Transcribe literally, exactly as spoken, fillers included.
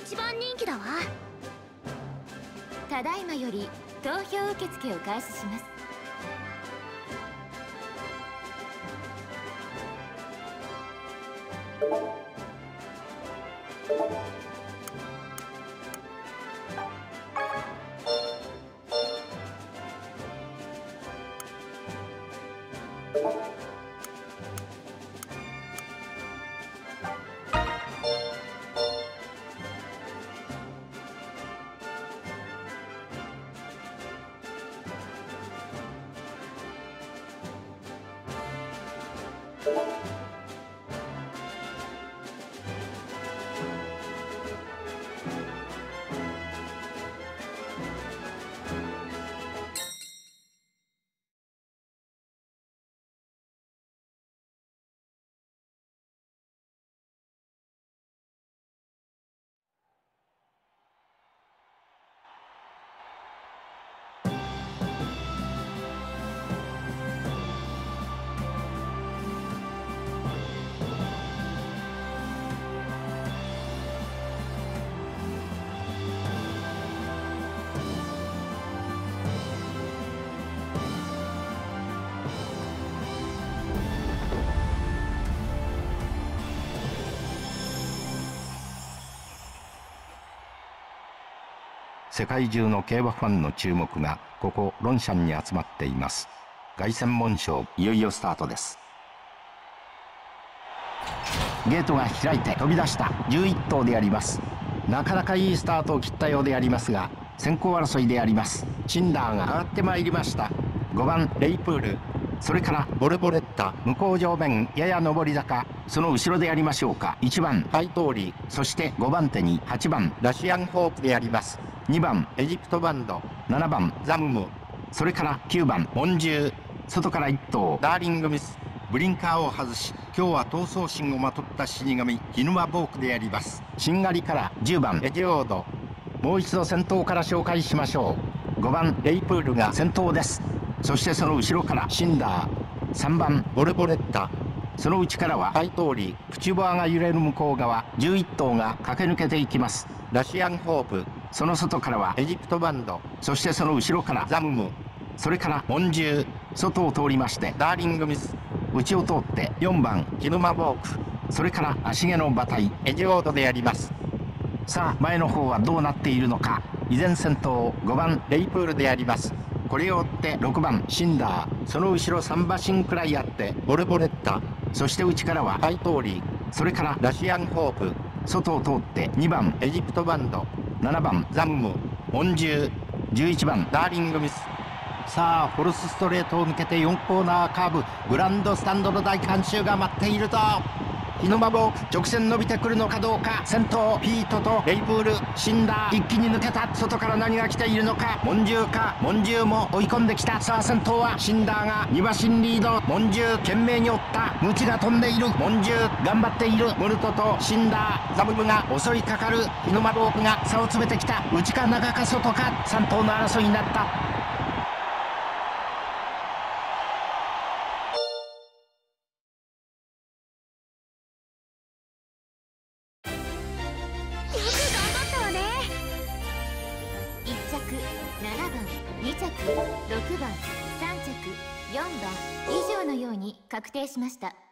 一番人気だわ。 ただいまより投票受付を開始します。 世界中の競馬ファンの注目がここロンシャンに集まっています。凱旋門賞いよいよスタートです。ゲートが開いて飛び出したじゅういっとうであります。なかなかいいスタートを切ったようでありますが、先行争いであります。シンダーが上がってまいりました。ごばんレイプール、それからボルボレッタ、向こう上面やや上り坂、その後ろでありましょうか。いちばんハイトーリー、そしてごばん手にはちばんラシアンホープであります。にばんエジプトバンド、ななばんザムム、それからきゅうばんモンジュー、外からいっとうダーリングミス。ブリンカーを外し、今日は闘争心をまとった死神ヒヌマボークであります。しんがりからじゅうばんエジオード。もう一度先頭から紹介しましょう。ごばんレイプールが先頭です。そしてその後ろからシンダー、さんばんボルボレッタ、その内からはハイトーリー、プチボアが揺れる向こう側じゅういっとうが駆け抜けていきます。ラシアンホープ、その外からはエジプトバンド、そしてその後ろからザムム、それからモンジュー、外を通りましてダーリングミス、内を通ってよんばんヒヌマボーク、それから足毛の馬体エジオードであります。さあ前の方はどうなっているのか。依然先頭ごばんレイプールであります。これを追ってろくばんシンダー、その後ろさんばしんくらいあってボルボレッタ、そして内からはハイトーリー、それからラシアンホープ、外を通ってにばんエジプトバンド、ななばんザムム、モンジュー、じゅういちばんダーリングミス。さあフォルスストレートを抜けてよんコーナーカーブ、グランドスタンドの大観衆が待っていると、ヒヌマボーク直線伸びてくるのかどうか。先頭ピートとレイプール、シンダー一気に抜けた。外から何が来ているのか。モンジューか。モンジューも追い込んできた。さあ先頭はシンダーがにばしんリード。モンジュー懸命に追った。ムチが飛んでいる。モンジュー頑張っている。ムルトとシンダー、ザムムが襲いかかる。ヒヌマボークが差を詰めてきた。内か中か外かさんとうの争いになった。 ななばん、にちゃく、ろくばん、さんちゃく、よんばん以上のように確定しました。